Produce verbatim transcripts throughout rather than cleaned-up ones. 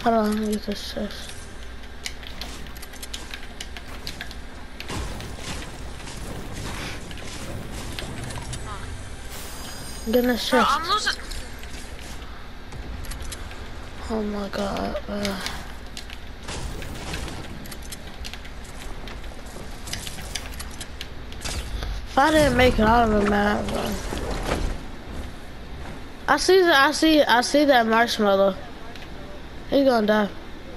Hold on, let me get this chest. Getting this Bro, chest. I'm losing. Oh my god. Uh. If I didn't make it, I would have been mad, bro. I see that. I see. I see that marshmallow. He's gonna die.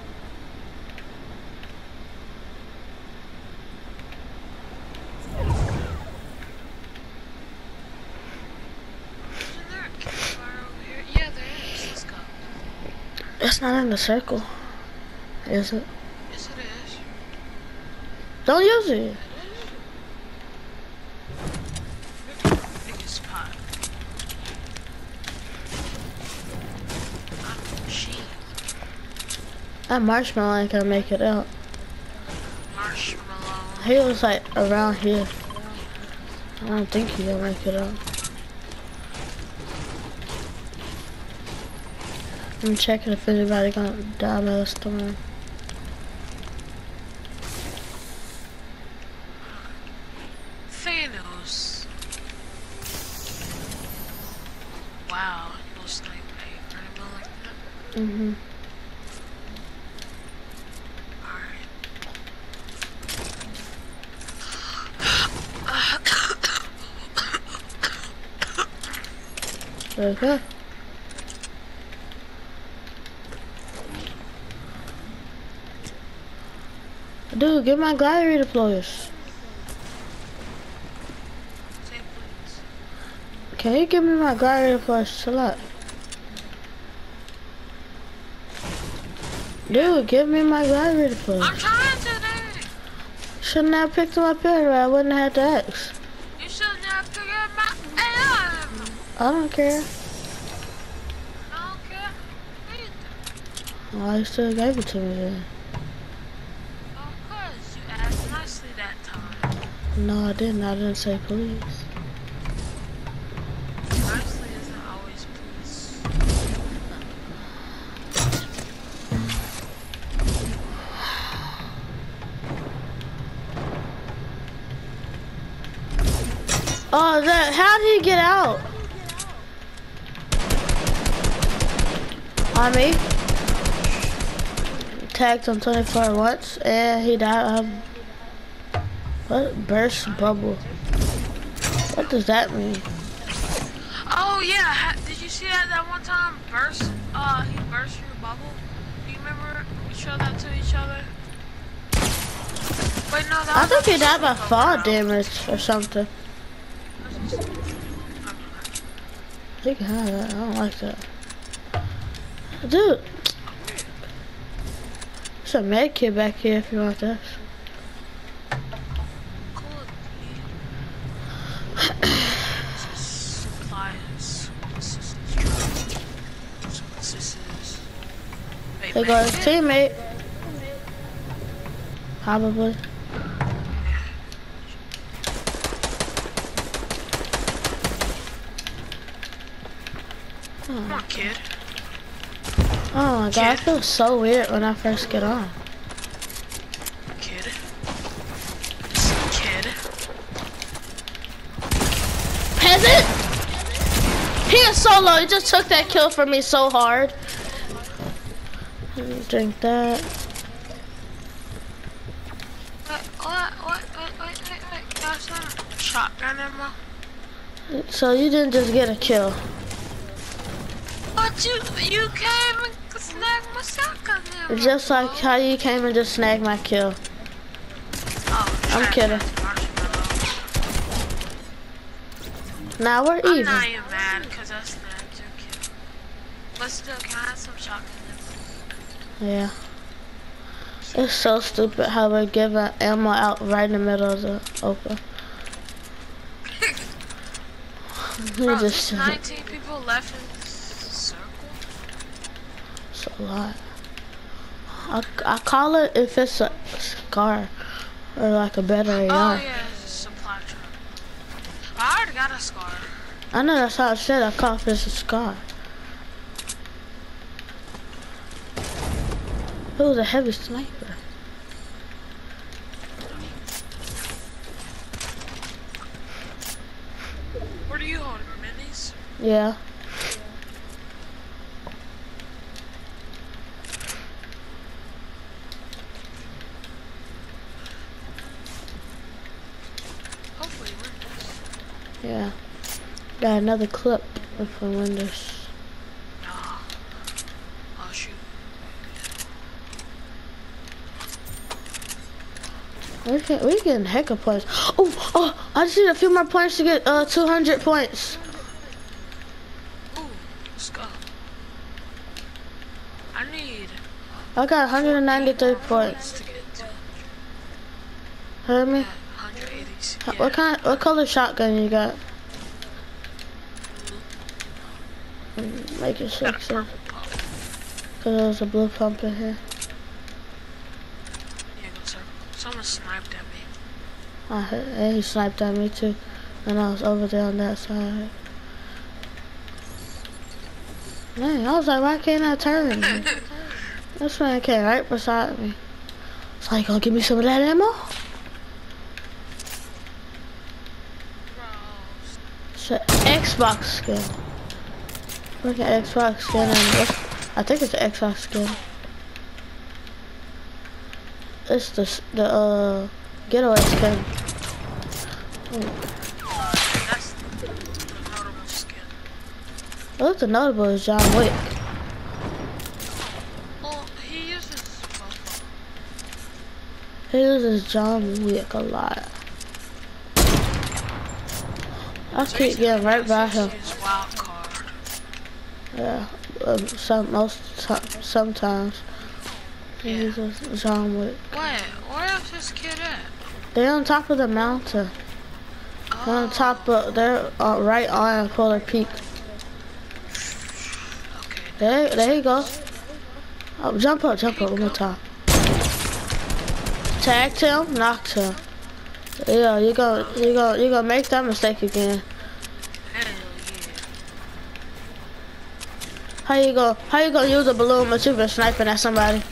Isn't there a campfire over here? Yeah, there is. Let's go. It's not in the circle, is it? Yes, it is. Don't use it. Biggest spot. Oh, shit. That marshmallow ain't gonna make it out. Marshmallow. He was like around here. I don't think he gonna make it out. I'm checking if anybody gonna die by the storm. Thanos. Wow, no sniper or anything like that. Mhm. There we go. Dude, get my glider deployers. Say please. Can you give me my glider deployers? Chill out. Dude, give me my glider I'm deployers. trying today. Shouldn't have picked them up anyway. I wouldn't have had to ask. You shouldn't have figured my ass. I don't care. I don't care either. Well, you still gave it to me then. Of course, you asked nicely that time. No, I didn't. I didn't say please. Nicely isn't always please. Oh, that, how did he get out? On me. Tagged on twenty-four once, and he died. Um, what? Burst bubble. What does that mean? Oh yeah, ha did you see that that one time? Burst, uh, he burst your bubble. Do you remember we showed that to each other? Wait, no, that I was think he on died by Super fall Bowl. damage or something. He can have that. I don't like that. Dude. There's a med kit back here if you want this. Cool, dude. This is supplies. This is insurance. So what's this is? Wait, There goes wait, his teammate. Probably. Come on, kid. Oh my god, I feel so weird when I first get on. Kid. Kid. Peasant! He is so low, he just took that kill from me so hard. Let me drink that. What, what, what, wait, wait, wait, wait. Got some shotgun ammo. So you didn't just get a kill. But you, you came and snagged my shotgun ammo. Just like how you came and just snagged my kill. Oh, I'm crap, kidding. that's marshmallow. Now we're I'm even. not even mad because I snagged your kill. But still, can I have some shotgun ammo? Yeah. It's so stupid how we're giving ammo out right in the middle of the open. We Bro, just there's nineteen people left in this circle. It's a lot. I, I call it if it's a scar or like a better A R. Oh yeah, it's a supply truck. I already got a scar. I know that's how I said. I call it if it's a scar. It was a heavy sniper. What are you holding, minis? Yeah. Hopefully windows. Yeah. Got another clip for windows. No. Oh shoot. We can we getting heck of points. Oh, oh! I just need a few more points to get uh two hundred points. Ooh, let's go. I need. I got one hundred ninety-three points. To get to Heard me? one hundred eighty. Yeah. What kind? What color shotgun you got? Make it Got a six. purple pump. Cause there's a blue pump in here. Yeah, go circle. Someone sniped at me. I heard, and he sniped at me too, and I was over there on that side. Man, I was like, why can't I turn? This man came right beside me. It's like, gonna give me some of that ammo? It's an Xbox skin. Look at Xbox skin, and this, I think it's an Xbox skin. It's the the uh getaway skin. That's the notable skin. What's the notable is John Wick. Well, he uses both. He uses John Wick a lot. I So keep he's getting right by uses him. his wild card. Yeah, um, some most ti- sometimes he Yeah. uses John Wick. Wait, where's this kid at? They're on top of the mountain. They're on top of, they're uh, right on Polar Peak. Okay. There, there you go. Oh, jump up, jump up one more time. Tagged him, knocked him. Yeah, you gonna, you gonna, you gonna make that mistake again. Hell yeah. How you go? How you gonna use a balloon but you been sniping at somebody?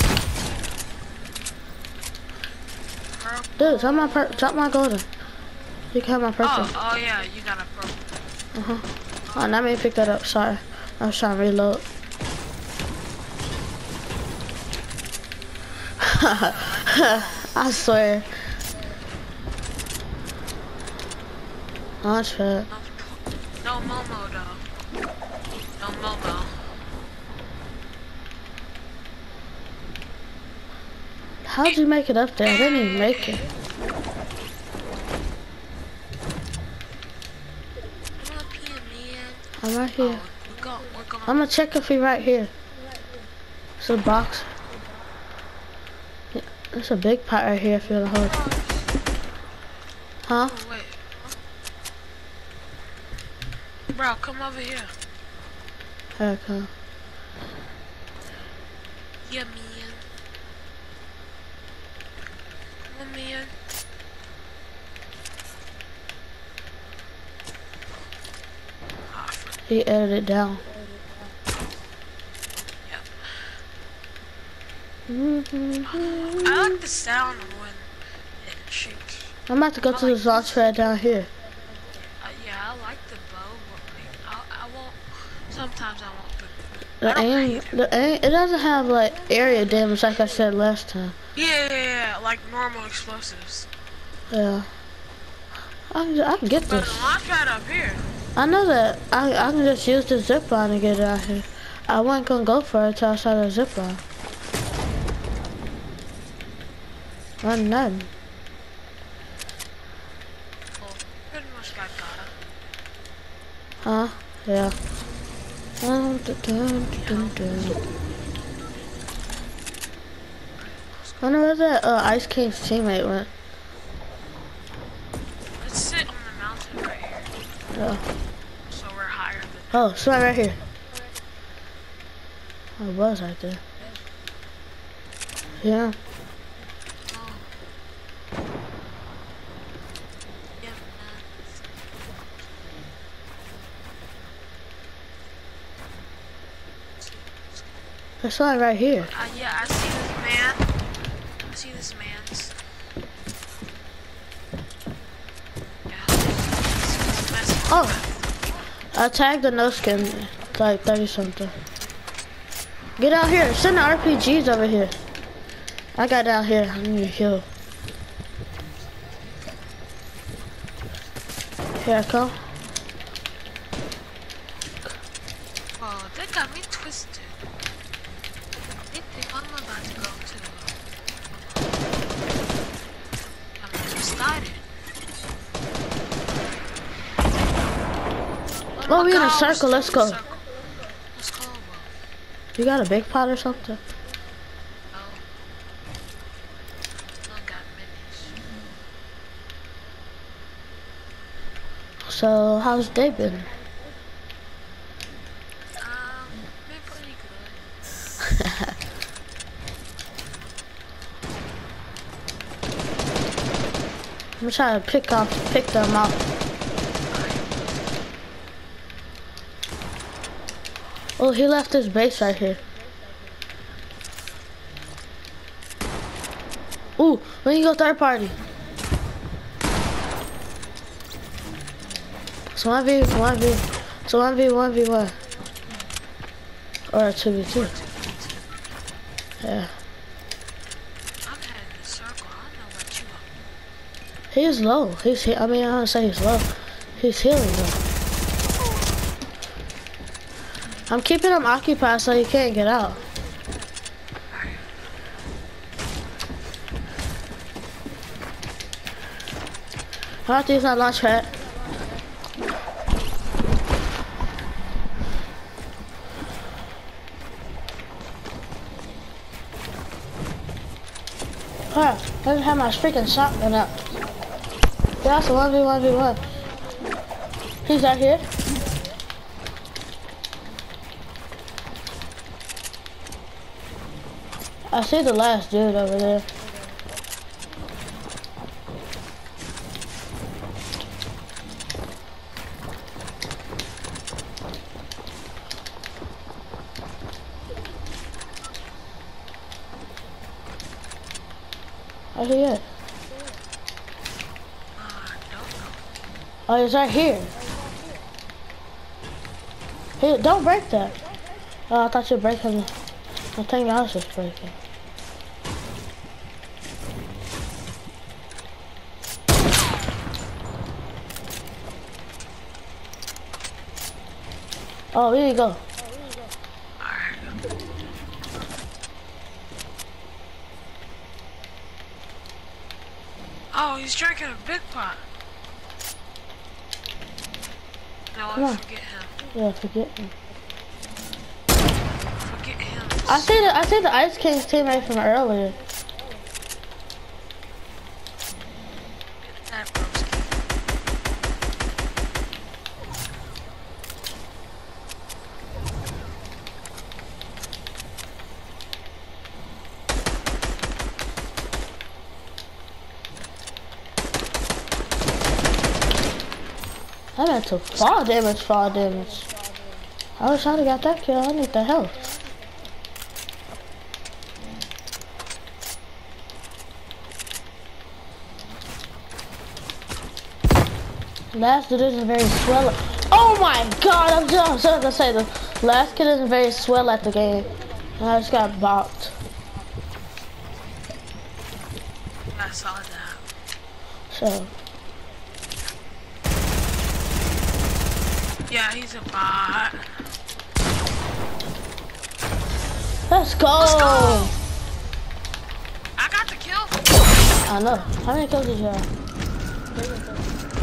Dude, drop my per drop my golden. You can have my purple. Oh, oh yeah, you got a purple. Uh huh. Oh, let me pick that up. Sorry, I was trying to reload. I swear. Launch pad. No, no Momo though. No Momo. How'd you make it up there? I didn't even make it. Come up here, man. I'm right here. Oh, we're going, we're going. I'm gonna check if he right here. It's a box. Yeah, there's a big pot right here if you'll hold. Huh? Oh, wait. Bro, come over here. Here I come. Yeah, man. Come on, man. Ah, frick. He edited it down. Yep. I like the sound when it shakes. I'm about to go to this launch pad down here. Uh, yeah, I like the bow, but like, I, I won't. Sometimes I won't. But The I don't aim, hate it. the aim, it doesn't have like area damage like I said last time. Yeah, yeah, yeah, like normal explosives. Yeah. I can, I can get But this. the launch pad up here. I know that I, I can just use the zip line to get it out here. I wasn't gonna go for it till I saw the zip line. Run nothing. Well, pretty much got got it. Huh? Yeah. Dun, dun, dun, dun, dun. I wonder where that uh, Ice King's teammate went. Let's sit on the mountain right here. Yeah. So we're higher than. Oh, somebody right here. Oh, it was right there. Yeah. Oh. Yeah, man. There's somebody right here. Uh, yeah, I see man. I see this man's. Yeah. Oh, I tagged the no skin. It's like thirty something. Get out here. Send the R P Gs over here. I got down here. I need to heal. Here I come. Oh, they got me twisted. They think I'm about to go to. I'm just started. Oh, Oh, we in a God, circle. we're Let's still go. in a circle. Let's go. Bro. You got a big pot or something? No. I got minis. So, how's day been? Um, been pretty good. I'm gonna try to pick off, pick them out. Oh, he left his base right here. Ooh, when you go third party. So one v one v, so one v one v one, or two v two. Yeah. I'm heading in a circle. I don't know what you are. He's low. He's he I mean I don't say he's low. He's healing though. I'm keeping him occupied so he can't get out. I have to use that launch pad. Alright, let me have my freaking shotgun up. Yeah, it's a one v one v one. He's right here. I see the last dude over there. Where's he at? Oh, he's right here. Hey, don't break that. Oh, I thought you were breaking the, the thing I was just breaking. Oh, here you go. Oh, he's drinking a big pot. No, I Yeah. forget him. Yeah, forget me. Forget him. I see the I see the Ice King's teammate from earlier. Get that broski. I meant to fall damage, fall damage. I wish I'd have got that kill. I need the health. Last dude isn't very swell. Oh my god, I'm just gonna say the last kid isn't very swell at the game. And I just got bopped. I saw that. So Yeah, he's a bot. let's go. Let's go. I got the kill. I know. How many kills did you have?